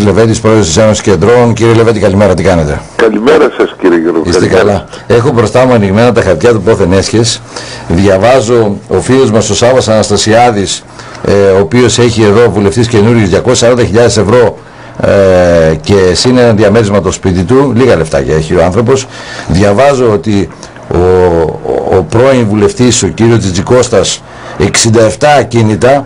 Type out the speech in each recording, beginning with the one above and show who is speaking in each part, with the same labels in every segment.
Speaker 1: Λεβέντης, πρόεδρος της Ένωσης Κεντρών. Κύριε Λεβέντη, καλημέρα, τι κάνετε?
Speaker 2: Καλημέρα σας κύριε Γιώργο.
Speaker 1: Είστε καλά? Έχω μπροστά μου ανοιγμένα τα χαρτιά του πόθεν έσχες. Διαβάζω ο φίλος μας ο Σάββας Αναστασιάδης, ο οποίος έχει εδώ βουλευτής καινούριος 240.000 ευρώ και συν ένα διαμέρισμα το σπίτι του, λίγα λεφτάκια έχει ο άνθρωπος. Διαβάζω ότι ο πρώην βουλευτής, ο κύριος Τζιτζικώστας, 67 ακίνητα.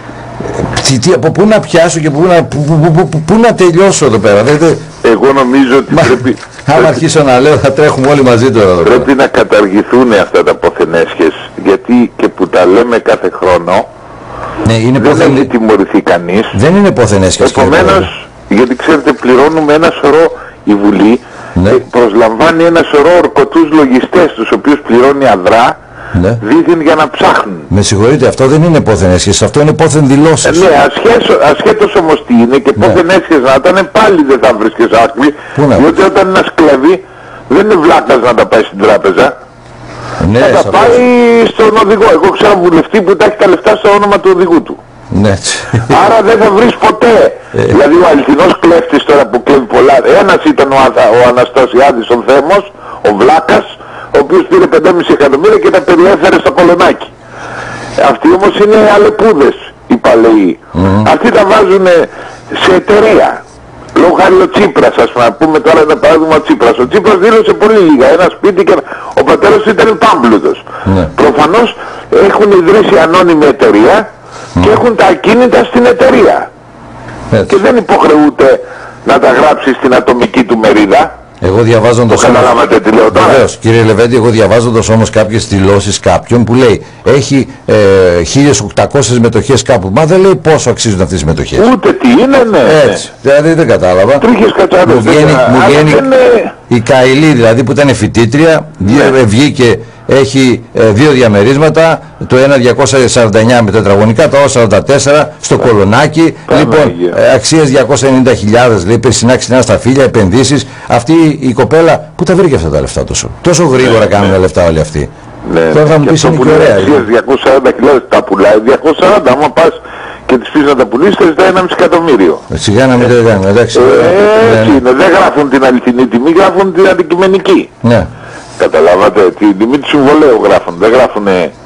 Speaker 1: Από πού να πιάσω και πού να τελειώσω εδώ πέρα?
Speaker 2: Εγώ νομίζω ότι πρέπει...
Speaker 1: Άμα αρχίσω να λέω θα τρέχουμε όλοι μαζί τώρα εδώ.
Speaker 2: Πρέπει να καταργηθούν αυτά τα ποθενέσχες, γιατί και που τα λέμε κάθε χρόνο,
Speaker 1: ναι, είναι
Speaker 2: δεν έχει τιμωρηθεί κανείς.
Speaker 1: Δεν είναι ποθενέσχες.
Speaker 2: Επομένως, γιατί ξέρετε πληρώνουμε ένα σωρό, η Βουλή προσλαμβάνει ένα σωρό ορκωτούς λογιστές, τους οποίους πληρώνει αδρά, ναι, δίθεν για να ψάχνουν.
Speaker 1: Με συγχωρείτε, αυτό δεν είναι πόθεν έσχες, αυτό είναι πόθεν δηλώσεις.
Speaker 2: Ναι, ασχέτως όμως τι είναι και πόθεν έσχες να ήταν, πάλι δεν θα βρίσκεις άκρη, διότι όταν ένας κλέβει δεν είναι βλάκας να τα πάει στην τράπεζα. Ναι, θα τα πάει στον οδηγό. Εγώ ξέρω βουλευτή που τα έχει τα λεφτά στο όνομα του οδηγού του.
Speaker 1: Ναι.
Speaker 2: Άρα δεν θα βρεις ποτέ. Δηλαδή ο αληθινός κλέφτης τώρα που κλέβει πολλά, ένας ήταν ο Αναστασιάδης ο Θέμος, ο βλάκας, ο οποίος πήρε 5,5 εκατομμύρια και τα περιέφερε στο Κολονάκι. Αυτοί όμως είναι αλεπούδες, οι παλαιοί. Αυτοί τα βάζουν σε εταιρεία. Λόγω χάρη ο Τσίπρας, ας πούμε τώρα ένα παράδειγμα ο Τσίπρας. Ο Τσίπρας δήλωσε πολύ λίγα, ένα σπίτι και ο πατέρας ήταν πάμπλουτος. Προφανώς έχουν ιδρύσει ανώνυμη εταιρεία και έχουν τα ακίνητα στην εταιρεία. Και δεν υποχρεούται να τα γράψει στην ατομική του μερίδα.
Speaker 1: Εγώ διαβάζοντας όμως, βεβαίως, κύριε Λεβέντη, εγώ διαβάζοντας όμως κάποιες δηλώσεις κάποιων που λέει έχει 1.800 μετοχές κάπου, μα δεν λέει πόσο αξίζουν αυτές οι μετοχές.
Speaker 2: Ούτε τι είναι, ναι.
Speaker 1: Έτσι, δηλαδή δεν κατάλαβα.
Speaker 2: Τρίχες κατσάδες.
Speaker 1: Μου βγαίνει η Καηλή δηλαδή που ήταν φοιτήτρια, βγήκε, έχει δύο διαμερίσματα, το ένα 249 με τετραγωνικά, το άλλο 44 στο Κολονάκι, λοιπόν αξίας 290.000, λέει, περσινάξει ένα στα φίλια, επενδύσεις. Αυτή η κοπέλα που τα βρήκε αυτά τα λεφτά τόσο γρήγορα κάνουν τα λεφτά όλοι αυτοί. Τώρα θα μου πεις είναι και ωραία.
Speaker 2: Αξίας 240.000 τα πουλάει, 240, άμα πας και τις πεις να τα πουλήσεις θα ζητάει 1,5 εκατομμύριο.
Speaker 1: Σιγά να μην το κάνουμε, εντάξει.
Speaker 2: Έτσι είναι, δεν γράφουν την αληθινή τιμή, γράφουν την αντικειμενική.
Speaker 1: Ναι.
Speaker 2: Καταλάβατε, την τιμή του συμβολέου γράφουν, δεν γράφουν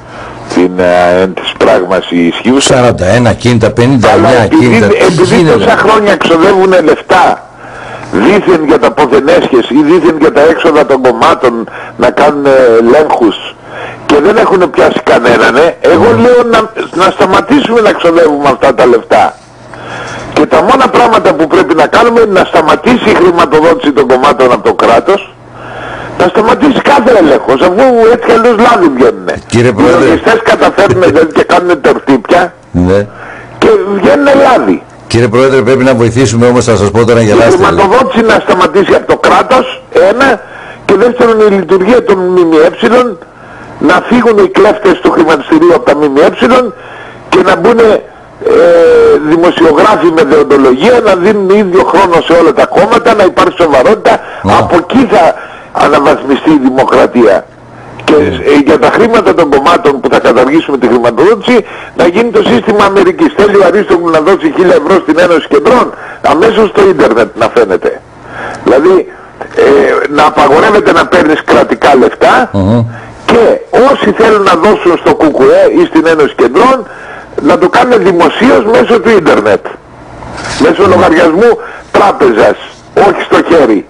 Speaker 2: της πράγμας ισχύουσα.
Speaker 1: 41 κίνητα, 59 κίνητα.
Speaker 2: Επειδή τόσα χρόνια ξοδεύουν λεφτά δήθεν για τα ποθενέσχες ή δήθεν για τα έξοδα των κομμάτων να κάνουν ελέγχους και δεν έχουν πιάσει κανέναν, εγώ λέω να σταματήσουμε να ξοδεύουμε αυτά τα λεφτά. Και τα μόνα πράγματα που πρέπει να κάνουμε είναι να σταματήσει η χρηματοδότηση των κομμάτων από το κράτος, να σταματήσει κάθε έλεγχος, αφού έτσι αλλιώς λάδι βγαίνουνε.
Speaker 1: Κύριε Πρόεδρε,
Speaker 2: οι λογιστές καταφέρνουν δηλαδή και κάνουν τερτύπια και βγαίνουν λάδι.
Speaker 1: Κύριε Πρόεδρε, πρέπει να βοηθήσουμε όμως, θα σας πω τώρα για λάστη.
Speaker 2: Η χρηματοδότηση να σταματήσει από το κράτος, ένα, και δεύτερον η λειτουργία των ΜΜΕ, να φύγουν οι κλέφτες του χρηματιστηρίου από τα ΜΜΕ και να μπουν δημοσιογράφοι με δεοντολογία, να δίνουν ίδιο χρόνο σε όλα τα κόμματα, να υπάρχει σοβαρότητα. Από εκεί θα αναβαθμιστεί η δημοκρατία. Και για τα χρήματα των κομμάτων που θα καταργήσουμε τη χρηματοδότηση να γίνει το σύστημα Αμερικής. Θέλει ο Αρίστογλου να δώσει 1.000 ευρώ στην Ένωση Κεντρών, αμέσως στο ίντερνετ να φαίνεται. Δηλαδή να απαγορεύεται να παίρνεις κρατικά λεφτά και όσοι θέλουν να δώσουν στο ΚΚΕ ή στην Ένωση Κεντρών να το κάνουν δημοσίως μέσω του ίντερνετ. Μέσω λογαριασμού τράπεζας, όχι στο χέρι.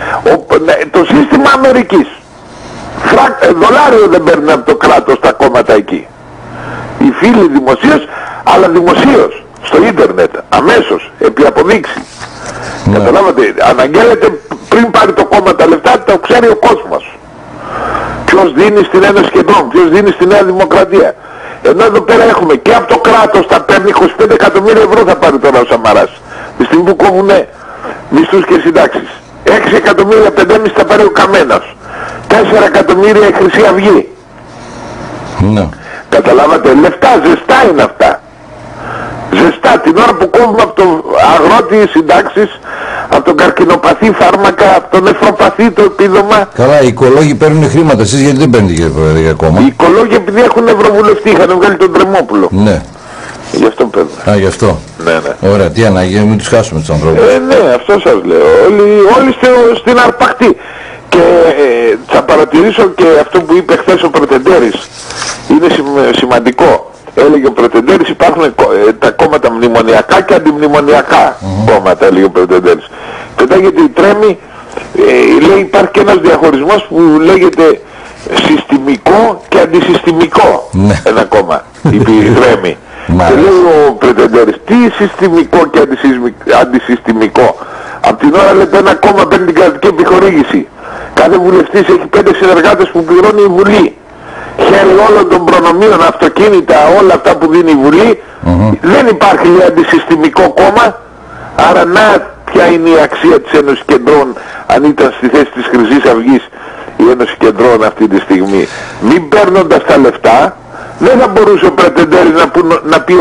Speaker 2: Το σύστημα Αμερικής. Δολάριο δεν παίρνουν από το κράτος τα κόμματα εκεί. Οι φίλοι δημοσίως, αλλά δημοσίως, στο ίντερνετ, αμέσως, επί αποδείξη. Καταλάβατε, αναγγέλλεται πριν πάρει το κόμμα τα λεφτά, το ξέρει ο κόσμος. Ποιος δίνει στην Ένωση Κεντρών, ποιος δίνει στη Νέα Δημοκρατία. Ενώ εδώ πέρα έχουμε και από το κράτος τα παίρνει 25 εκατομμύρια ευρώ θα πάρει τώρα ο Σαμαράς. Τη στιγμή που κόβουνε μισθούς και συντάξεις. 6 εκατομμύρια, 5,5 θα πάρει ο Καμένος. 4 εκατομμύρια η Χρυσή Αυγή. Καταλάβατε, λεφτά ζεστά είναι αυτά. Ζεστά την ώρα που κόβουμε από τον αγρότη συντάξεις, από τον καρκινοπαθή φάρμακα, από τον νεφροπαθή το επίδομα.
Speaker 1: Καλά, οι οικολόγοι παίρνουν χρήματα, εσείς γιατί δεν παίρνετε κύριε Πρόεδρε ακόμα?
Speaker 2: Οι οικολόγοι επειδή έχουν ευρωβουλευτή, είχαν βγάλει τον Τρεμόπουλο.
Speaker 1: Ναι.
Speaker 2: Γι' αυτό παίρνουν.
Speaker 1: Α, γι' αυτό.
Speaker 2: Ναι, ναι.
Speaker 1: Ωραία, τι ανάγκη, μην τους χάσουμε τους ανθρώπους.
Speaker 2: Ναι, αυτό σας λέω. Όλοι στην αρπακτή. Και θα παρατηρήσω και αυτό που είπε χθες ο Πρετεντέρης. Είναι σημαντικό. Έλεγε ο Πρετεντέρης, υπάρχουν τα κόμματα μνημονιακά και αντιμνημονιακά κόμματα, έλεγε ο Πρετεντέρης. Πετάγεται η Τρέμη, λέει υπάρχει και ένας διαχωρισμός που λέγεται συστημικό και αντισυστημικό ένα κόμμα, είπε η Τρέμη. Και λέει ο Πρετεντέρης, τι συστημικό και αντισυστημικό? Απ' την ώρα λέτε ένα κόμμα παίρνει την κρατική επιχορήγηση. Κάθε βουλευτής έχει 5 συνεργάτες που πληρώνει η Βουλή. Χέρι όλων των προνομίων, αυτοκίνητα, όλα αυτά που δίνει η Βουλή. Δεν υπάρχει, λέει, αντισυστημικό κόμμα. Άρα να ποια είναι η αξία της Ένωσης Κεντρών αν ήταν στη θέση της Χρυσής Αυγής η Ένωση Κεντρών αυτή τη στιγμή. Μην παίρνοντας τα λεφτά, δεν θα μπορούσε ο Πρετεντέρης να πει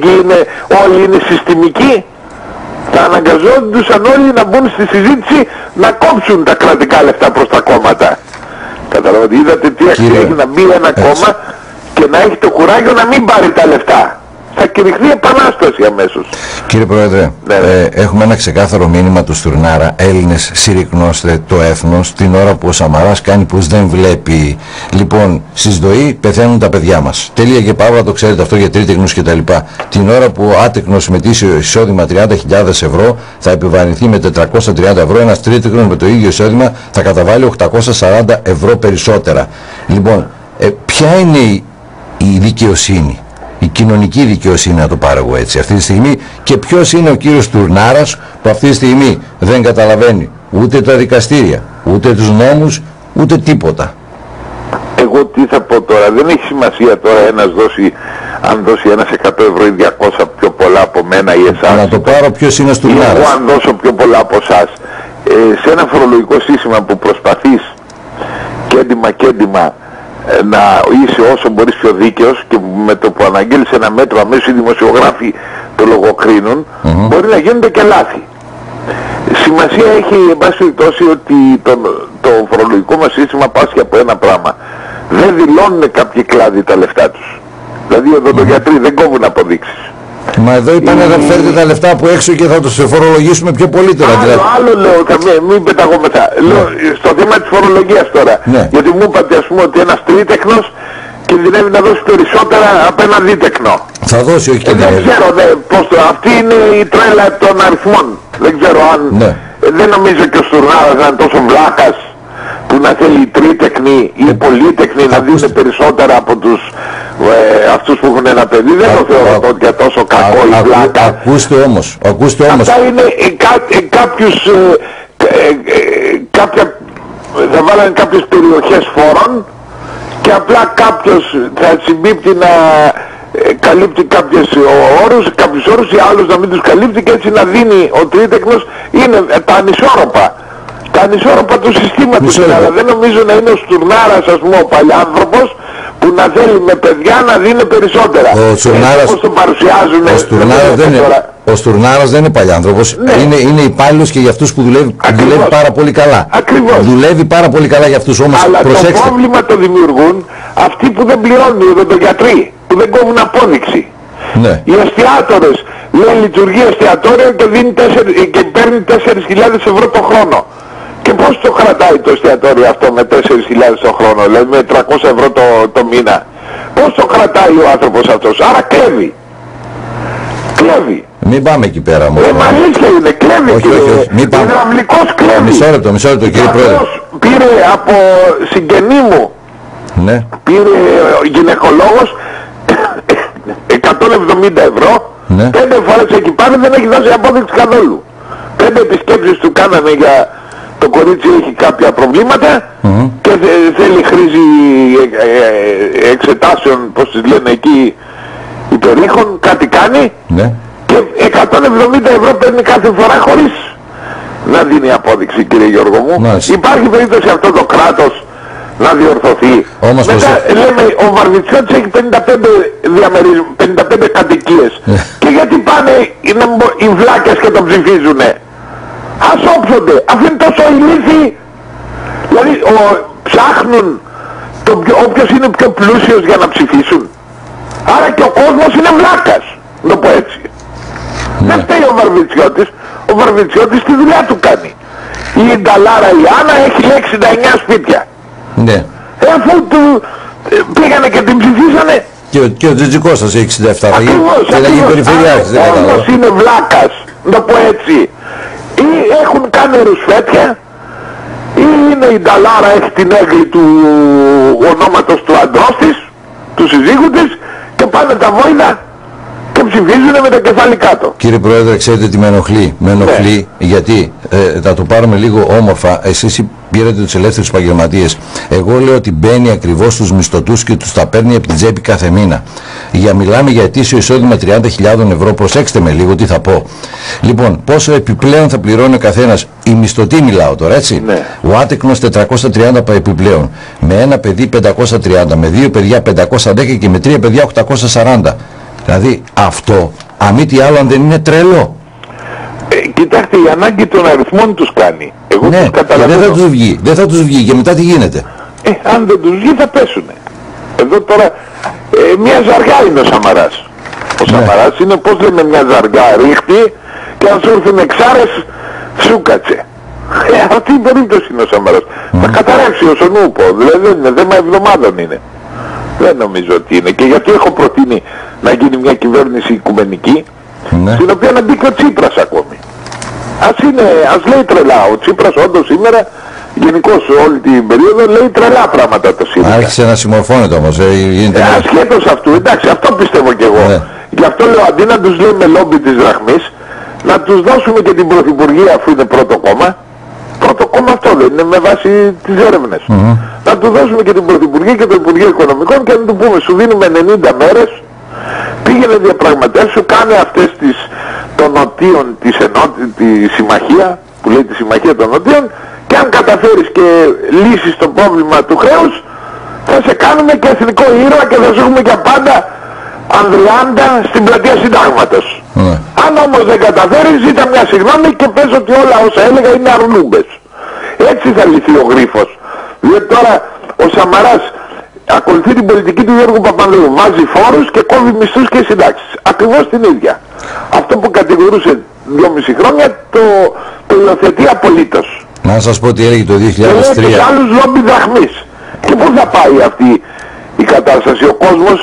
Speaker 2: όλοι είναι συστημικοί. Θα αναγκαζόντουσαν όλοι να μπουν στη συζήτηση να κόψουν τα κρατικά λεφτά προς τα κόμματα. Καταλαβαίνετε, είδατε τι αξία έχει να μπει ένα κόμμα και να έχει το κουράγιο να μην πάρει τα λεφτά. Θα κηρυχθεί επανάσταση αμέσως.
Speaker 1: Κύριε Πρόεδρε, έχουμε ένα ξεκάθαρο μήνυμα του Στουρνάρα. Έλληνες, συρρυκνώστε το έθνος την ώρα που ο Σαμαράς κάνει πως δεν βλέπει. Λοιπόν, στις ΔΟΗ πεθαίνουν τα παιδιά μας. Τέλεια και παύλα, το ξέρετε αυτό για τρίτεκνους κτλ. Την ώρα που ο άτεκνος με τίσιο εισόδημα 30.000 ευρώ θα επιβαρυνθεί με 430 ευρώ, ένας τρίτεκνος με το ίδιο εισόδημα θα καταβάλει 840 ευρώ περισσότερα. Λοιπόν, ποια είναι η δικαιοσύνη? Η κοινωνική δικαιοσύνη, να το πάρω εγώ έτσι αυτή τη στιγμή, και ποιος είναι ο κύριος Τουρνάρας που αυτή τη στιγμή δεν καταλαβαίνει ούτε τα δικαστήρια, ούτε τους νόμους, ούτε τίποτα.
Speaker 2: Εγώ τι θα πω τώρα, δεν έχει σημασία τώρα αν δώσει ένας 100 ευρώ ή 200 πιο πολλά από μένα ή εσάς.
Speaker 1: Να το πάρω ποιος είναι ο Τουρνάρας.
Speaker 2: Εγώ αν δώσω πιο πολλά από εσάς, σε ένα φορολογικό σύστημα που προσπαθείς κέντημα να είσαι όσο μπορείς πιο δίκαιος και με το που αναγγέλεις ένα μέτρο αμέσως οι δημοσιογράφοι το λογοκρίνουν, μπορεί να γίνονται και λάθη. Σημασία έχει εν πάση περιπτώσει ότι το φορολογικό μας σύστημα πάσχει από ένα πράγμα. Δεν δηλώνουν κάποιοι κλάδοι τα λεφτά τους. Δηλαδή οι οδοντογιατροί δεν κόβουν αποδείξεις.
Speaker 1: Μα εδώ είπανε να φέρετε τα λεφτά από έξω και θα τους φορολογήσουμε πιο πολύ τώρα.
Speaker 2: Άλλο λέω, μην πεταγόμεθα. Λέω στο θέμα της φορολογίας τώρα. Γιατί μου είπατε ας πούμε ότι ένας τρίτεκνος κινδυνεύει να δώσει περισσότερα από ένα δίτεκνο.
Speaker 1: Θα δώσει, όχι κινδυνεύει.
Speaker 2: Δεν ξέρω πώς αυτή είναι η τρέλα των αριθμών. Δεν ξέρω αν... δεν νομίζω και ο Στουρνάρας να είναι τόσο βλάχας που να θέλει οι τρίτεκνοι ή οι πολίτεκνοι να δίνουν περισσότερα από τους αυτούς που έχουν ένα παιδί. Δεν το θεωρώ τότε τόσο κακό ή βλάκα.
Speaker 1: Ακούστε όμως.
Speaker 2: Αυτά είναι θα βάλουν κάποιες περιοχές φόρων και απλά κάποιος θα συμπίπτει να καλύπτει κάποιους όρους ή άλλους να μην τους καλύπτει και έτσι να δίνει ο τρίτεκνος. Είναι τα ανισόρροπα. Τα ανισόρροπα του συστήματος, αλλά δεν νομίζω να είναι ο Στουρνάρας ας πούμε ο παλιάνθρωπος που να θέλει με παιδιά να δίνει περισσότερα.
Speaker 1: Ο Στουρνάρας δεν είναι παλιάνθρωπος, είναι υπάλληλος και για αυτούς που δουλεύει πάρα πολύ καλά.
Speaker 2: Ακριβώς.
Speaker 1: Δουλεύει πάρα πολύ καλά για αυτούς όμως,
Speaker 2: αλλά
Speaker 1: προσέξτε.
Speaker 2: Το πρόβλημα το δημιουργούν αυτοί που δεν πληρώνουν, οι οδοντογιατροί, που δεν κόβουν απόδειξη.
Speaker 1: Ναι.
Speaker 2: Οι εστιατόρες, λέει λειτουργεί εστιατόριο και παίρνει 4.000 ευρώ το χρόνο. Και πώς το κρατάει το εστιατόριο αυτό με 4.000 το χρόνο, δηλαδή με 300 ευρώ το μήνα? Πώς το κρατάει ο άνθρωπος αυτός? Άρα κλέβει. Κλέβει.
Speaker 1: Μην πάμε εκεί πέρα μόνο.
Speaker 2: Μα αλήθεια είναι, κλέβει.
Speaker 1: Όχι. Μην πάμε.
Speaker 2: Υδραυλικός κλέβει.
Speaker 1: Μισό λεπτό κύριε Πρόεδρε.
Speaker 2: Πήρε από συγγενή μου, πήρε γυναικολόγος 170 ευρώ, 5 φορές εκεί πάνω δεν έχει δώσει απόδειξη καθόλου. 5 επισκέψεις του κάνανε για το κορίτσι έχει κάποια προβλήματα και θέλει χρήση εξετάσεων, πώς τις λένε εκεί, υπερήχων, κάτι κάνει και 170 ευρώ παίρνει κάθε φορά χωρίς να δίνει απόδειξη, κύριε Γιώργο μου. Υπάρχει περίπτωση αυτό το κράτος να διορθωθεί? Μετά λέμε ο Βαρβιτσιώτης έχει 55 κατοικίες και γιατί πάνε οι βλάκες και το ψηφίζουνε? Ας όψονται, αφού είναι τόσο ηλίθιοι. Δηλαδή ψάχνουν όποιος είναι πιο πλούσιος για να ψηφίσουν. Άρα και ο κόσμος είναι βλάκας. να το πω έτσι. Δεν φταίει ο Βαρβιτσιώτης. Ο Βαρβιτσιώτης τη δουλειά του κάνει. Η Νταλάρα η Άννα έχει 69 σπίτια.
Speaker 1: Ναι.
Speaker 2: Αφού του πήγανε και την ψηφίσανε.
Speaker 1: Και ο Τζιτζικώστας έχει 67.
Speaker 2: Ακριβώς, όμως είναι βλάκας, να το πω έτσι. Ή έχουν κάνει ρουσφέτια, ή είναι η Νταλάρα έχει την έγκλη του ονόματος του αντρός της, του συζύγου της, και πάνε τα βόηνα και ψηφίζουν με το κεφάλι κάτω.
Speaker 1: Κύριε Πρόεδρε, ξέρετε τι με ενοχλεί. Με ενοχλεί γιατί, θα το πάρουμε λίγο όμορφα, εσείς πήρατε τους ελεύθερους επαγγελματίες. Εγώ λέω ότι μπαίνει ακριβώς στους μισθωτούς και τους τα παίρνει από την τσέπη κάθε μήνα. Μιλάμε για ετήσιο εισόδημα 30.000 ευρώ, προσέξτε με λίγο τι θα πω. Λοιπόν, πόσο επιπλέον θα πληρώνει ο καθένας, η μισθωτή μιλάω τώρα, έτσι.
Speaker 2: Ναι.
Speaker 1: Ο άτεκνος 430 επιπλέον, με ένα παιδί 530, με δύο παιδιά 510 και με τρία παιδιά 840. Δηλαδή αυτό, αμή τι άλλο, αν δεν είναι τρελό.
Speaker 2: Κοιτάξτε, η ανάγκη των αριθμών τους κάνει. Εγώ
Speaker 1: ναι,
Speaker 2: τους καταλαβαίνω.
Speaker 1: Δεν θα τους βγει και μετά τι γίνεται.
Speaker 2: Αν δεν τους βγει θα πέσουνε. Εδώ τώρα μια ζαργά είναι ο Σαμαράς. Ο Σαμαράς είναι, πώς λέμε, μια ζαργά ρίχτη και αν σου έρθουν εξάρες σούκατσε. Αυτή η περίπτωση είναι ο Σαμαράς. Θα καταρρεύσει όσο νου πω. Δηλαδή δεν είναι θέμα εβδομάδων είναι. Δεν νομίζω ότι είναι. Και γιατί έχω προτείνει να γίνει μια κυβέρνηση οικουμενική, στην οποία να μπει και ο Τσίπρας ακόμη. Ας λέει τρελά. Ο Τσίπρας όντως σήμερα, γενικώς όλη την περίοδο, λέει τρελά πράγματα το σήμερα.
Speaker 1: Άρχισε να συμμορφώνεται όμως.
Speaker 2: Ασχέτως αυτού, εντάξει, αυτό πιστεύω κι εγώ. Γι' αυτό λέω, αντί να τους λέει με λόμπι της δραχμής, να τους δώσουμε και την πρωθυπουργία, αφού είναι πρώτο κόμμα. Πρώτο κόμμα αυτό δεν είναι, με βάση τις έρευνες. Να του δώσουμε και την πρωθυπουργία και το Υπουργείο Οικονομικών και να του πούμε, σου δίνουμε 90 μέρες, πήγαινε διαπραγματεύσου, κάνε αυτές των νοτίων τη συμμαχία, που λέει τη συμμαχία των νοτίων, και αν καταφέρεις και λύσεις το πρόβλημα του χρέους, θα σε κάνουμε και εθνικό ήρωα και θα σου έχουμε για πάντα Ανδριάντα στην πλατεία Συντάγματος. Αν όμως δεν καταφέρεις, ζήτα μια συγγνώμη και πες ότι όλα όσα έλεγα είναι αρνούμπες. Έτσι θα λυθεί ο γρίφος. Διότι τώρα ο Σαμαράς ακολουθεί την πολιτική του Γιώργου Παπανδρέου. Βάζει φόρους και κόβει μισθούς και συντάξεις. Ακριβώς την ίδια. Αυτό που κατηγορούσε 2,5 χρόνια το υιοθετεί απολύτως.
Speaker 1: Να σας πω τι έλεγε το 2003.
Speaker 2: Και άλλους λόμπι δραχμής. Και πού θα πάει αυτή η κατάσταση? Ο κόσμος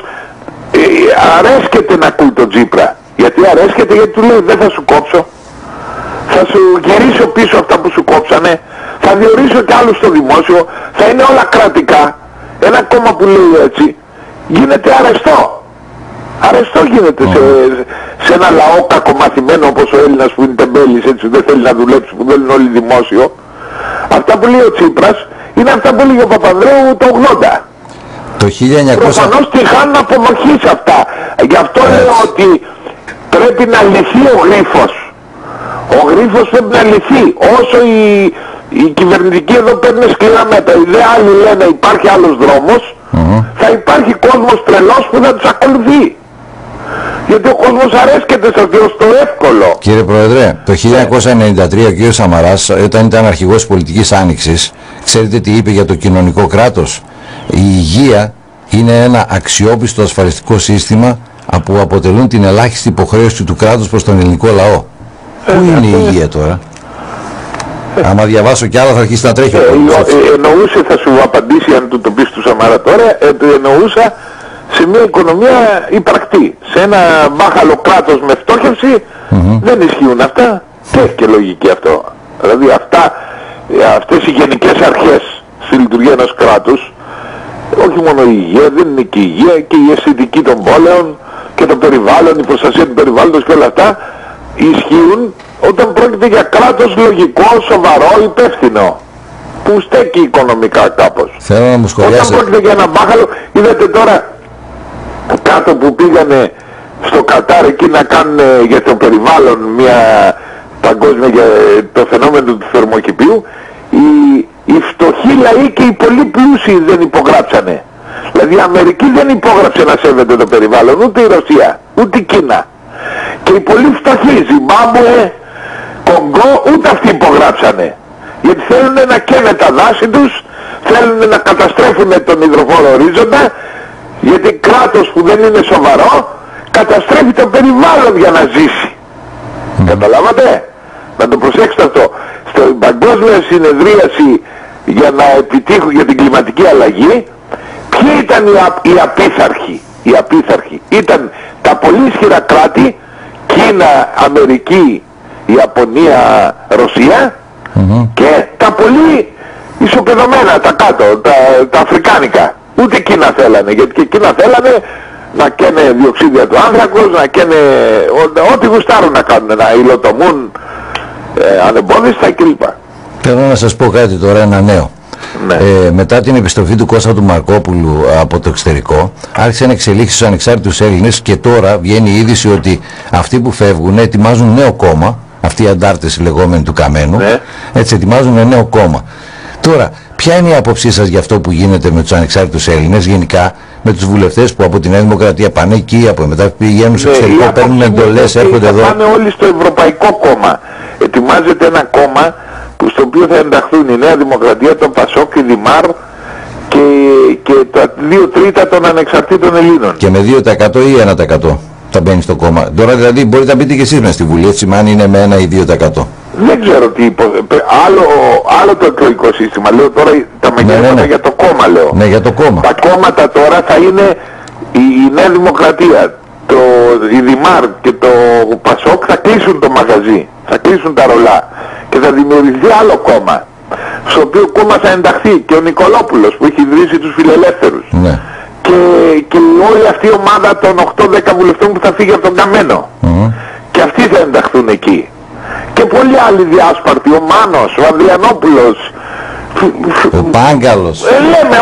Speaker 2: αρέσκεται να ακούει τον Τσίπρα. Γιατί αρέσκεται? Γιατί του λέει δεν θα σου κόψω. Θα σου γυρίσω πίσω αυτά που σου κόψανε. Θα διορίσω κι άλλους στο δημόσιο. Θα είναι όλα κρατικά. Ένα κόμμα που λέει έτσι γίνεται αρεστό. Αρεστό γίνεται σε ένα λαό κακομαθημένο όπως ο Έλληνας που είναι τεμπέλης, έτσι δεν θέλει να δουλέψει, που θέλουν όλοι δημόσιο. Αυτά που λέει ο Τσίπρας είναι αυτά που λέει ο Παπανδρέου το 80.
Speaker 1: Το 1900...
Speaker 2: Προφανώς τη χάνουν αποδοχή σε αυτά. Γι' αυτό λέω ότι πρέπει να λυθεί ο γρίφος. Ο γρίφος πρέπει να λυθεί. Όσο οι κυβερνητικοί εδώ παίρνουν σκληρά μέτρα, οι δε άλλοι λένε υπάρχει άλλος δρόμος, θα υπάρχει κόσμος τρελός που θα τους ακολουθεί. Γιατί ο κόσμος αρέσκεται σε αυτό το εύκολο.
Speaker 1: Κύριε Πρόεδρε, το 1993 ο κύριος Σαμαράς, όταν ήταν αρχηγός της πολιτικής άνοιξης, ξέρετε τι είπε για το κοινωνικό κράτος? Η υγεία είναι ένα αξιόπιστο ασφαλιστικό σύστημα που αποτελούν την ελάχιστη υποχρέωση του κράτους προς τον ελληνικό λαό. Πού είναι η υγεία τώρα? Άμα διαβάσω κι άλλα θα αρχίσει να τρέχει.
Speaker 2: Εννοούσε, θα σου απαντήσει αν του το πεις του Σαμαρά τώρα, εννοούσα σε μια οικονομία υπαρκτή. Σε ένα μπάχαλο κράτος με φτώχευση δεν ισχύουν αυτά. Και έχει και λογική αυτό. Δηλαδή αυτές οι γενικές αρχές στη λειτουργία ενός κράτους, όχι μόνο η υγεία, δεν είναι και η υγεία, και η αισθητική των πόλεων και το περιβάλλον, η προστασία του περιβάλλοντος και όλα αυτά ισχύουν όταν πρόκειται για κράτος λογικό, σοβαρό, υπεύθυνο, που στέκει οικονομικά κάπως.
Speaker 1: Θέλω να μου σχολιάσετε.
Speaker 2: Όταν πρόκειται για ένα μπάχαλο, είδατε τώρα κάτω που πήγανε στο Κατάρ εκεί να κάνουν για το περιβάλλον μια παγκόσμια για το φαινόμενο του θερμοκηπίου, οι φτωχοί λαοί και οι πολύ πλούσιοι δεν υπογράψανε. Δηλαδή η Αμερική δεν υπόγραψε να σέβεται το περιβάλλον, ούτε η Ρωσία, ούτε η Κίνα. Και οι πολύ φτωχοί, Ζιμπάμπουε, Κονγκό, ούτε αυτοί υπογράψανε. Γιατί θέλουν να καίνε τα δάση τους, θέλουν να καταστρέφουν τον υδροφόρο ορίζοντα, γιατί κράτος που δεν είναι σοβαρό καταστρέφει το περιβάλλον για να ζήσει. Καταλάβατε? Να το προσέξετε αυτό. Στην παγκόσμια συνεδρίαση για να επιτύχουν για την κλιματική αλλαγή, ποιοι ήταν οι απίθαρχοι? Οι απίθαρχοι ήταν τα πολύ ισχυρά κράτη, Κίνα, Αμερική, Ιαπωνία, Ρωσία, και τα πολύ ισοπεδωμένα, τα κάτω, τα αφρικάνικα. Ούτε Κίνα θέλανε, γιατί και Κίνα θέλανε να καίνε διοξίδια του άνθρακος, να καίνε ό,τι γουστάρουν να κάνουν, να υλοτομούν ανεμπόδιστα κλπ.
Speaker 1: Θέλω να σας πω κάτι τώρα, ένα νέο. Ναι. Μετά την επιστροφή του Κώστα του Μαρκόπουλου από το εξωτερικό, άρχισε να εξελίξει στους ανεξάρτητους Έλληνες και τώρα βγαίνει η είδηση ότι αυτοί που φεύγουν ετοιμάζουν νέο κόμμα, αυτοί οι αντάρτες λεγόμενοι του Καμένου, ναι. Έτσι ετοιμάζουν νέο κόμμα. Τώρα, ποια είναι η άποψή σας για αυτό που γίνεται με τους ανεξάρτητους Έλληνες, γενικά με τους βουλευτές που από τη Νέα Δημοκρατία πάνε εκεί, από μετά πηγαίνουν στο εξωτερικό, παίρνουν εντολές, έρχονται εδώ?
Speaker 2: Πάνε όλοι στο Ευρωπαϊκό Κόμμα. Ετοιμάζεται ένα κόμμα στο οποίο θα ενταχθούν η Νέα Δημοκρατία, το Πασόκ, η Δημάρ και τα 2 τρίτα των ανεξαρτήτων Ελλήνων.
Speaker 1: Και με 2% ή 1% θα μπαίνει στο κόμμα. Τώρα δηλαδή μπορείτε να μπείτε και εσείς μες στη Βουλή, έτσι, αν είναι με 1 ή 2%.
Speaker 2: Δεν ξέρω τι άλλο το εκλογικό σύστημα. Λέω τώρα τα μεγέθηνα για το κόμμα, λέω.
Speaker 1: Ναι, για το κόμμα.
Speaker 2: Τα κόμματα τώρα θα είναι η Νέα Δημοκρατία, η Δημάρ και το Πασόκ θα κλείσουν το μαγαζί, θα κλείσουν τα ρολά και θα δημιουργηθεί άλλο κόμμα, στο οποίο κόμμα θα ενταχθεί και ο Νικολόπουλος που έχει ιδρύσει τους φιλελεύθερους, ναι. και όλη αυτή η ομάδα των 8-10 βουλευτών που θα φύγει από τον Καμένο, και αυτοί θα ενταχθούν εκεί, και πολλοί άλλοι διάσπαρτοι, ο Μάνος, ο Ανδριανόπουλος,
Speaker 1: ο Πάγκαλος,
Speaker 2: λέμε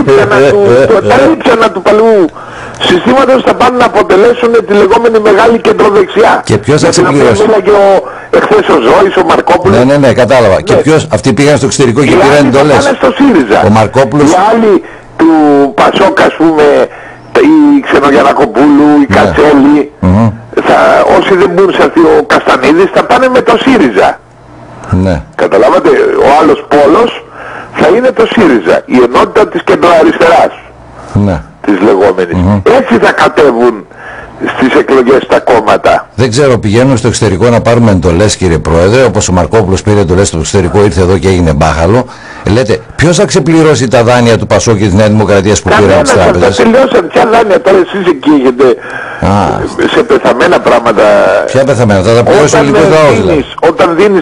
Speaker 2: τα λείψανα του παλαιού συστήματος θα πάνε να αποτελέσουν τη λεγόμενη μεγάλη κεντροδεξιά.
Speaker 1: Και ποιος θα ξεπληρώσει?
Speaker 2: Μίλαγε εχθές ο Ζώης, ο Μαρκόπουλος.
Speaker 1: Ναι, κατάλαβα. Ναι. Και ποιος, αυτοί πήγαν στο εξωτερικό και πήραν εντολές.
Speaker 2: Πάνε στο ΣΥΡΙΖΑ.
Speaker 1: Ο Μαρκόπουλος.
Speaker 2: Οι άλλοι του Πασόκα, ας πούμε, η Ξενογιανακοπούλου, η Κατσέλη, όσοι δεν μπουν σε αυτή, ο Καστανίδης, θα πάνε με το ΣΥΡΙΖΑ. Ναι. Καταλάβατε, ο άλλος πόλος θα είναι το ΣΥΡΙΖΑ, η ενότητα της κεντροαριστεράς. Ναι. Της λεγόμενης. Έτσι θα κατέβουν στις εκλογές τα κόμματα.
Speaker 1: Δεν ξέρω, πηγαίνουν στο εξωτερικό να πάρουμε εντολές, κύριε Πρόεδρε, όπως ο Μαρκόπουλος πήρε εντολές στο εξωτερικό, ήρθε εδώ και έγινε μπάχαλο. Λέτε, ποιος θα ξεπληρώσει τα δάνεια του Πασόκ και της Νέας Δημοκρατίας που πήραν τις τράπεζες?
Speaker 2: Τα τελειώσαν, ποια δάνεια τώρα εσείς εκεί έχετε σε πεθαμένα πράγματα?
Speaker 1: Ποια πεθαμένα, θα τα πληρώσει ο ελληνικός λαός δηλαδή?
Speaker 2: Όταν δίνεις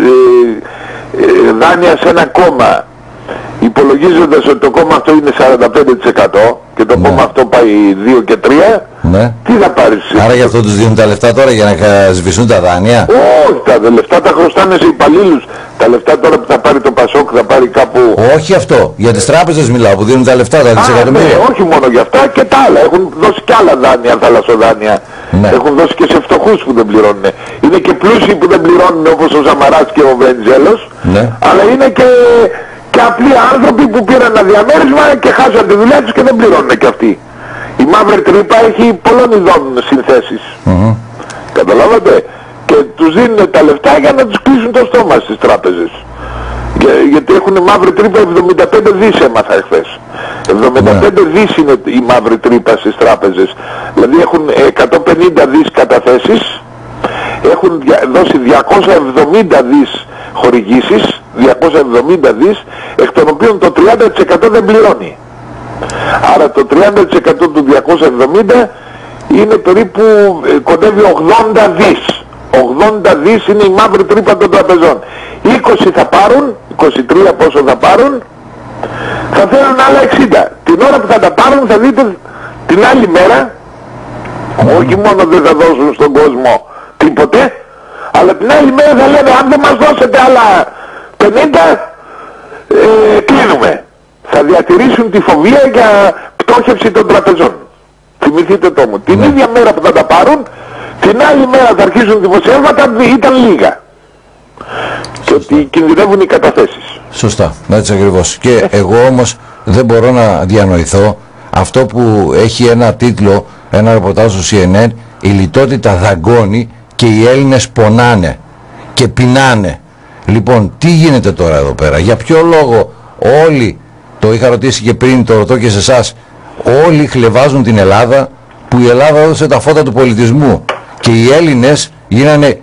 Speaker 2: δάνεια σε ένα κόμμα, υπολογίζοντας ότι το κόμμα αυτό είναι 45% και το κόμμα αυτό πάει 2 και 3, τι θα πάρεις?
Speaker 1: Άρα γι' αυτό τους δίνουν τα λεφτά τώρα για να σβησούν τα δάνεια?
Speaker 2: Όχι, τα λεφτά τα χρωστάνε σε υπαλλήλους. Τα λεφτά τώρα που θα πάρει το Πασόκ θα πάρει κάπου...
Speaker 1: Όχι αυτό, για τις τράπεζες μιλάω που δίνουν τα λεφτά, τα δισεκατομμύρια.
Speaker 2: Ναι, όχι μόνο για αυτά και τα άλλα. Έχουν δώσει και άλλα δάνεια, θαλασσοδάνεια. Έχουν δώσει και σε φτωχούς που δεν πληρώνουν. Είναι και πλούσιοι που δεν πληρώνουν όπως ο Σαμαράς και ο Βενιζέλος, αλλά είναι και απλοί άνθρωποι που πήραν ένα διαμέρισμα και χάσαν τη δουλειά τους και δεν πληρώνουν και αυτοί. Η μαύρη τρύπα έχει πολλών ειδών συνθέσεις. Καταλάβατε? Και τους δίνουν τα λεφτά για να τους κλείσουν το στόμα στις τράπεζες. Γιατί έχουν μαύρη τρύπα 75 δις έμαθα εχθές. 75 δις είναι η μαύρη τρύπα στις τράπεζες. Δηλαδή έχουν 150 δις καταθέσεις, έχουν δώσει 270 δις χορηγήσεις, 270 δις, εκ των οποίων το 30% δεν πληρώνει. Άρα το 30% του 270 είναι περίπου, κοντεύει 80 δις. 80 δις είναι η μαύρη τρύπα των τραπεζών. 20 θα πάρουν, 23 πόσο θα πάρουν, θα θέλουν άλλα 60. Την ώρα που θα τα πάρουν θα δείτε την άλλη μέρα, όχι μόνο δεν θα δώσουν στον κόσμο τίποτε, αλλά την άλλη μέρα θα λένε αν δεν μας δώσετε άλλα 50, κλείνουμε. Θα διατηρήσουν τη φοβία για πτώχευση των τραπεζών. Θυμηθείτε το μου. Την ίδια μέρα που θα τα πάρουν, την άλλη μέρα θα αρχίσουν δημοσιεύματα, ήταν λίγα. Και ότι κινδυνεύουν οι καταθέσεις.
Speaker 1: Σωστά, έτσι ακριβώς. Και εγώ όμως δεν μπορώ να διανοηθώ αυτό που έχει ένα τίτλο, ένα ρεπορτάζ στο CNN, η λιτότητα δαγκώνει και οι Έλληνες πονάνε και πεινάνε. Λοιπόν, τι γίνεται τώρα εδώ πέρα? Για ποιο λόγο όλοι, το είχα ρωτήσει και πριν, το ρωτώ και σε εσάς, όλοι χλευάζουν την Ελλάδα που η Ελλάδα έδωσε τα φώτα του πολιτισμού και οι Έλληνες γίνανε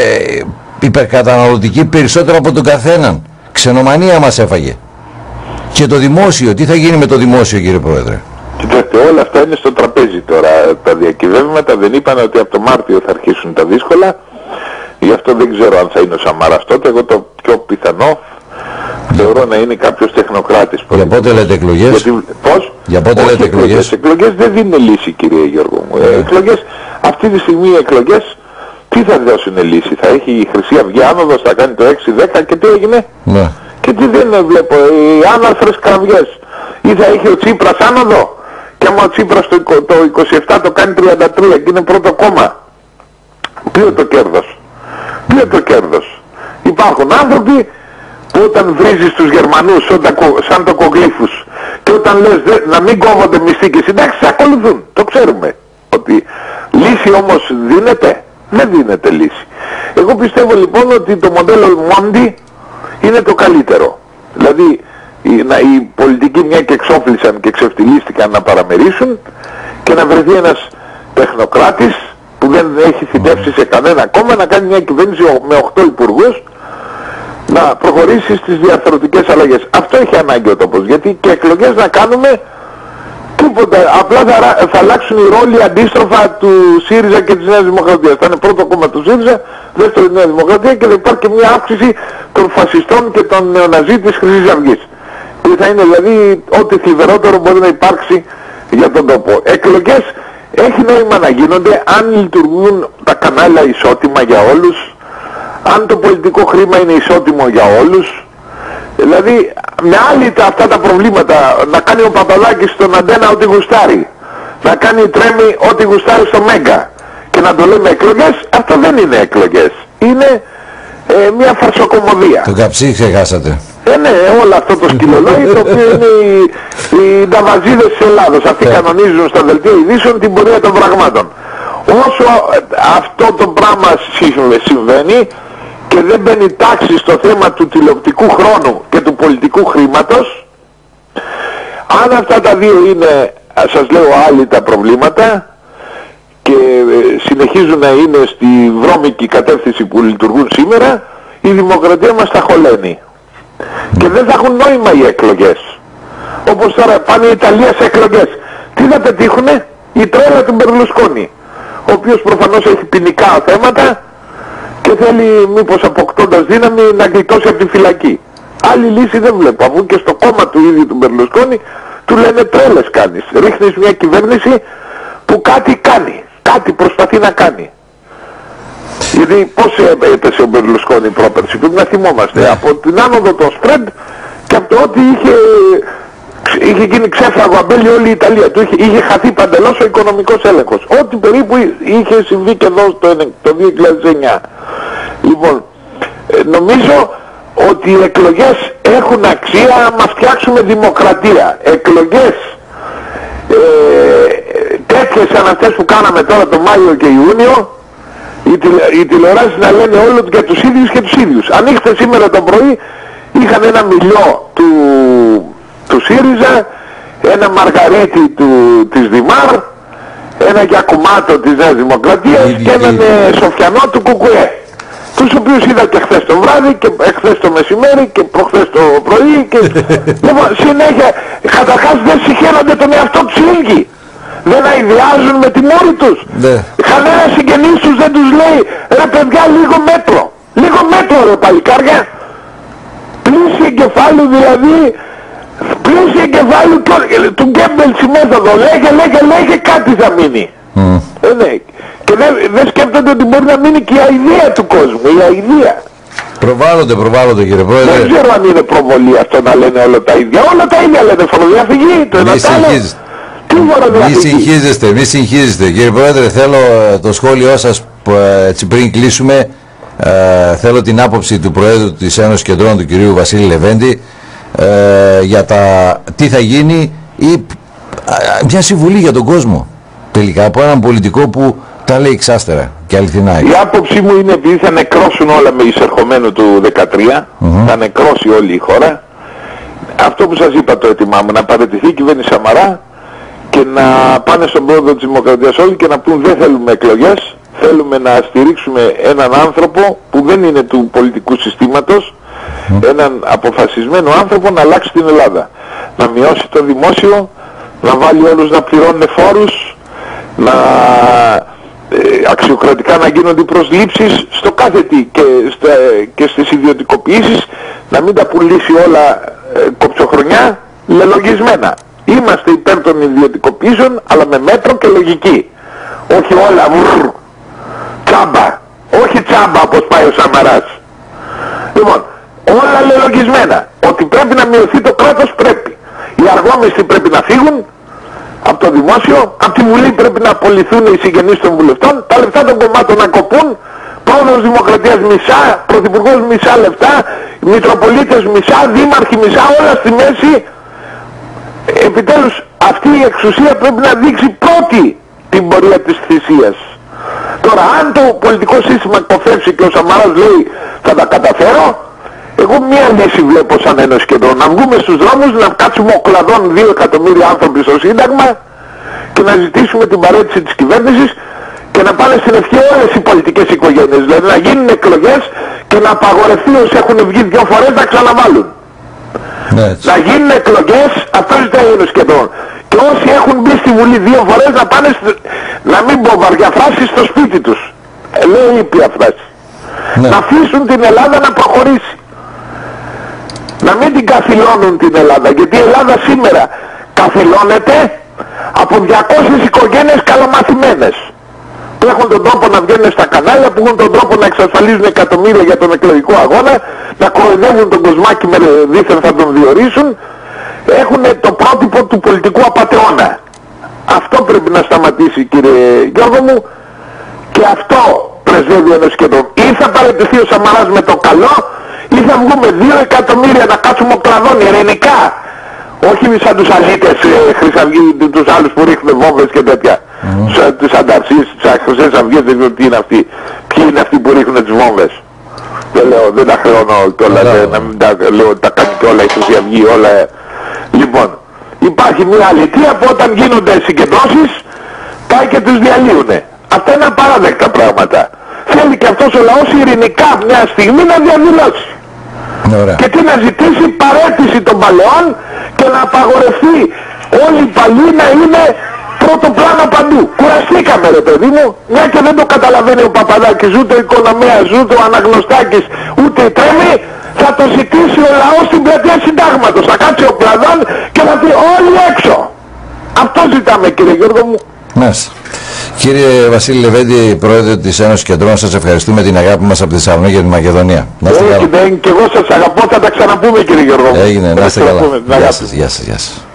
Speaker 1: υπερκαταναλωτικοί περισσότερο από τον καθέναν. Ξενομανία μας έφαγε. Και το δημόσιο, τι θα γίνει με το δημόσιο, κύριε Πρόεδρε?
Speaker 2: Κοιτάξτε, όλα αυτά είναι στο τραπέζι τώρα. Τα διακυβεύματα δεν είπαν ότι από το Μάρτιο θα αρχίσουν τα δύσκολα. Γι' αυτό δεν ξέρω αν θα είναι ο Σαμαράς τότε. Εγώ το πιο πιθανό θεωρώ να είναι κάποιος τεχνοκράτης.
Speaker 1: Για πότε λέτε εκλογές?
Speaker 2: Γιατί, πώς?
Speaker 1: Για πότε λέτε εκλογές?
Speaker 2: Εκλογές δεν δίνουν λύση, κύριε Γιώργο μου. Εκλογές, αυτή τη στιγμή οι εκλογές τι θα δώσουν λύση? Θα έχει η Χρυσή Αυγή άνοδος, θα κάνει το 6-10 και τι έγινε?
Speaker 1: Ναι.
Speaker 2: Και τι δεν βλέπω, οι άναρθρες κραυγές. Ή θα έχει ο Τσίπρας άνοδο και άμα ο Τσίπρας το 27 το κάνει 33 και είναι πρώτο κόμμα. Ποιο το κέρδος? Ποιο το κέρδος? Υπάρχουν άνθρωποι που όταν βρίζεις τους Γερμανούς σαν το κογλύφους και όταν λες να μην κόβονται μισθοί και συντάξεις, ακολουθούν. Το ξέρουμε. Ότι λύση όμως δίνεται? Δεν δίνεται λύση. Εγώ πιστεύω λοιπόν ότι το μοντέλο Μόντι είναι το καλύτερο. Δηλαδή οι πολιτικοί μια και εξόφλησαν και ξεφτυλίστηκαν να παραμερίσουν και να βρεθεί ένας τεχνοκράτης που δεν έχει θητεύσει σε κανένα κόμμα να κάνει μια κυβέρνηση με 8 υπουργούς να προχωρήσει στις διαρθρωτικές αλλαγές. Αυτό έχει ανάγκη ο τόπος, γιατί και εκλογές να κάνουμε τίποτα, απλά θα αλλάξουν οι ρόλοι αντίστροφα του ΣΥΡΙΖΑ και της Νέας Δημοκρατίας. Θα είναι πρώτο κόμμα του ΣΥΡΙΖΑ, δεύτερο η Νέα Δημοκρατία και θα υπάρχει και μια αύξηση των φασιστών και των νεοναζί της Χρυσής Αυγής. Και θα είναι δηλαδή ό,τι θλιβερότερο μπορεί να υπάρξει για τον τόπο. Εκλογές έχει νόημα να γίνονται αν λειτουργούν τα κανάλια ισότιμα για όλους, αν το πολιτικό χρήμα είναι ισότιμο για όλους. Δηλαδή με άλλη αυτά τα προβλήματα να κάνει ο Παπαδάκης στον Αντένα ό,τι γουστάρει, να κάνει η Τρέμη ό,τι γουστάρει στο Μέγκα και να το λέμε εκλογές, αυτό δεν είναι εκλογές. Είναι μια φαρσοκομωδία.
Speaker 1: Το καψί ξεχάσατε.
Speaker 2: Ναι, όλο αυτό το σκυλολόι το οποίο είναι οι νταβαζίδες της Ελλάδος. Αυτοί κανονίζουν στα δελτία ειδήσεων την πορεία των πραγμάτων. Όσο αυτό το πράγμα συμβαίνει και δεν μπαίνει τάξη στο θέμα του τηλεοπτικού χρόνου και του πολιτικού χρήματος, αν αυτά τα δύο είναι, σας λέω, άλλοι τα προβλήματα και συνεχίζουν να είναι στη βρώμικη κατεύθυνση που λειτουργούν σήμερα, η δημοκρατία μας θα χωλαίνει. Και δεν θα έχουν νόημα οι εκλογές. Όπως τώρα πάνε η Ιταλία σε εκλογές. Τι θα πετύχουνε? Η τρέλα του Μπερλουσκόνη, ο οποίος προφανώς έχει ποινικά θέματα και θέλει μήπως αποκτώντας δύναμη να γλιτώσει από τη φυλακή. Άλλη λύση δεν βλέπω, αφού και στο κόμμα του ίδιου του Μπερλουσκόνη του λένε τρέλες κάνεις. Ρίχνεις μια κυβέρνηση που κάτι κάνει, κάτι προσπαθεί να κάνει. Γιατί πώς έπεσε ο Μπερλουσκόνη πρόπερση, πρέπει να θυμόμαστε, από την άνοδο των Σπρεντ και από το ότι είχε γίνει ξέφραγο αμπέλι όλη η Ιταλία του, είχε χαθεί παντελώς ο οικονομικός έλεγχος. Ό,τι περίπου είχε συμβεί και εδώ το 2009. Λοιπόν, νομίζω ότι οι εκλογές έχουν αξία άμα φτιάξουμε δημοκρατία. Εκλογές τέτοιες σαν αυτές που κάναμε τώρα το Μάιο και Ιούνιο, οι τηλεοράσεις να λένε όλο για τους ίδιους και τους ίδιους. Ανοίξτε σήμερα το πρωί, είχαν ένα μιλιό του ΣΥΡΙΖΑ, ένα Μαργαρίτη της Δημάρ, ένα Γιακουμάτο της Νέας Δημοκρατίας και έναν Σοφιανό του ΚΚΕ. Τους οποίους είδα και χθες το βράδυ και χθες το μεσημέρι και προχθές το πρωί και λοιπόν, συνέχεια καταρχάς δεν συγχαίρονται τον εαυτό τους ίδιοι. Δεν αηδιάζουν με τη μόρη τους. Κανένα συγγενής τους δεν τους λέει ρε παιδιά λίγο μέτρο. Λίγο μέτρο ρε παλικάρια. Πλήση εγκεφάλου δηλαδή. Πλήση εγκεφάλου του Γκέμπελς η μέθοδο. Λέγε κάτι θα μείνει. Ναι. Και δεν σκέφτονται ότι μπορεί να μείνει και η αηδία του κόσμου. Η αηδία.
Speaker 1: Προβάλλονται κύριε Πρόεδρε.
Speaker 2: Δεν ξέρω αν είναι προβολή αυτό να λένε όλα τα ίδια. Όλα τα ίδια λένε, φοροδιαφυγή. Το ένα τ' άλλο.
Speaker 1: Μη συγχύζεστε κύριε Πρόεδρε, θέλω το σχόλιο σας έτσι πριν κλείσουμε, θέλω την άποψη του Προέδρου της Ένωσης Κεντρών του κυρίου Βασίλη Λεβέντη για τι θα γίνει ή μια συμβουλή για τον κόσμο τελικά από έναν πολιτικό που τα λέει εξάστερα και αληθινά.
Speaker 2: Η άποψή μου είναι επειδή θα νεκρώσουν όλα με εισερχομένο του 2013, θα νεκρώσει όλη η χώρα. Αυτό που σας είπα το έτοιμά μου, να παραιτηθεί η κυβέρνηση Σαμαρά και και να πάνε στον πρόοδο της δημοκρατίας όλοι και να πούν δεν θέλουμε εκλογές, θέλουμε να στηρίξουμε έναν άνθρωπο που δεν είναι του πολιτικού συστήματος, έναν αποφασισμένο άνθρωπο να αλλάξει την Ελλάδα, να μειώσει το δημόσιο, να βάλει όλους να πληρώνουν φόρους, να αξιοκρατικά να γίνονται προσλήψεις στο κάθε τι και στις ιδιωτικοποιήσεις, να μην τα πουλήσει όλα κοψοχρονιά λελογισμένα. Είμαστε υπέρ των ιδιωτικοποιήσεων, αλλά με μέτρο και λογική. Όχι όλα τσάμπα. Όχι τσάμπα όπως πάει ο Σαμαράς. Λοιπόν, όλα λελογισμένα. Ότι πρέπει να μειωθεί το κράτος πρέπει. Οι αργόμιστοι πρέπει να φύγουν από το δημόσιο, από τη Βουλή πρέπει να απολυθούν οι συγγενείς των βουλευτών, τα λεφτά των κομμάτων να κοπούν, πρόεδρος Δημοκρατίας μισά, πρωθυπουργός μισά λεφτά, μητροπολίτες μισά, δήμαρχοι μισά, όλα στη μέση. Επιτέλους αυτή η εξουσία πρέπει να δείξει πρώτη την πορεία της θυσίας. Τώρα αν το πολιτικό σύστημα κοφεύσει και ο Σαμαράς λέει θα τα καταφέρω, εγώ μία λύση βλέπω σαν Ένωση Κεντρών, να βγούμε στους δρόμους, να κάτσουμε ο κλαδόν 2 εκατομμύρια άνθρωποι στο Σύνταγμα και να ζητήσουμε την παρέτηση της κυβέρνησης και να πάνε στην ευχή όλες οι πολιτικές οικογένειες, δηλαδή να γίνουν εκλογές και να απαγορευτεί όσοι έχουν βγει 2 φορές να ξαναβάλουν. Να γίνουν εκλογές, αυτό ζητάει η Ένωση Κεντρών. Και όσοι έχουν μπει στη Βουλή 2 φορές να πάνε, να μην πω βαριά φράση, στο σπίτι τους. Λέω ήπια φράση. Να αφήσουν την Ελλάδα να προχωρήσει. Να μην την καθυλώνουν την Ελλάδα, γιατί η Ελλάδα σήμερα καθυλώνεται από 200 οικογένειες καλομαθημένες που έχουν τον τρόπο να βγαίνουν στα κανάλια, που έχουν τον τρόπο να εξασφαλίζουν εκατομμύρια για τον εκλογικό αγώνα, να κοροϊδεύουν τον Κοσμάκη με δίθεν θα τον διορίσουν, έχουν το πρότυπο του πολιτικού απατεώνα. Αυτό πρέπει να σταματήσει, κύριε Γιώργο μου, και αυτό πρεσβεύει ο Ένωση Κεντρών. Ή θα παραιτηθεί ο Σαμαράς με το καλό, ή θα βγούμε 2 εκατομμύρια να κάτσουμε ο κλαδόν ειρηνικά. Όχι σαν τους αλήτες Χρυσαυγοί, τους άλλους που ρίχνουν βόμβες και τέτοια. Τους ανταρσίες, τις Χρυσές Αυγές, δεν ξέρω τι είναι αυτοί. Ποιοι είναι αυτοί που ρίχνουν τις βόμβες. Δεν λέω, δεν τα χρεώνω κιόλας, να μην τα λέω, τα κάνει κιόλα η Χρυσή Αυγή, όλα. Λοιπόν, υπάρχει μια αλήθεια που όταν γίνονται συγκεντρώσεις, πάει και τους διαλύουνε. Αυτά είναι απαράδεκτα πράγματα. Θέλει και αυτός ο λαός ειρηνικά μια στιγμή να διαδηλώσει. Και τι να ζητήσει, παραίτηση των παλαιών και να απαγορευτεί όλοι οι παλιοί να είναι πρώτο πλάνο παντού. Κουραστήκαμε ρε παιδί μου, μια και δεν το καταλαβαίνει ο Παπαδάκης, ούτε ο Οικονομέας, ούτε ο Αναγνωστάκης, ούτε η Τρέμη, θα το ζητήσει ο λαός στην πλατεία Συντάγματος. Θα κάτσει ο Πλαδόν και θα πει όλοι έξω. Αυτό ζητάμε, κύριε Γιώργο μου.
Speaker 1: Μάλιστα. Κύριε Βασίλη Λεβέντη, πρόεδρε της Ένωσης Κεντρών, σας ευχαριστούμε την αγάπη μας από τη Θεσσαλονίκη και τη Μακεδονία.
Speaker 2: Όχι, και εγώ σας αγαπώ, θα τα ξαναπούμε, κύριε Γιώργο.
Speaker 1: Έγινε, να είστε καλά. Γεια σας.